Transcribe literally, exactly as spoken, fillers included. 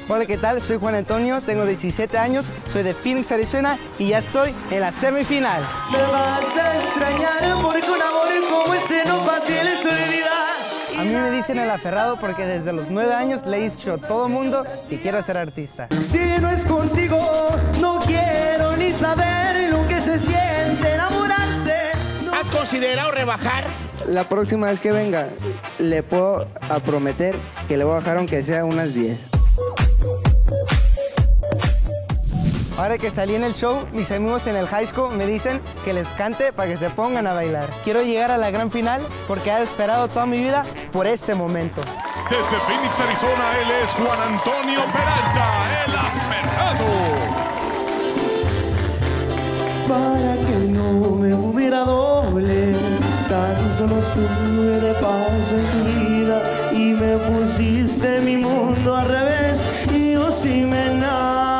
Hola, ¿qué tal? Soy Juan Antonio, tengo diecisiete años, soy de Phoenix, Arizona y ya estoy en la semifinal. Me vas a extrañar porque un amor como este no fácil es olvidar. A mí me dicen el aferrado porque desde los nueve años le he dicho a todo mundo que quiero ser artista. Si no es contigo, no quiero ni saber lo que se siente enamorarse. No... ¿Has considerado rebajar? La próxima vez que venga, le puedo a prometer que le voy a bajar aunque sea unas diez. Ahora que salí en el show, mis amigos en el high school me dicen que les cante para que se pongan a bailar. Quiero llegar a la gran final porque he esperado toda mi vida por este momento. Desde Phoenix, Arizona, él es Juan Antonio Peralta, el aferrado. Para que no me pudiera doler, tan solo estuve de paso en tu vida y me pusiste mi mundo al revés y yo sí me enamoré.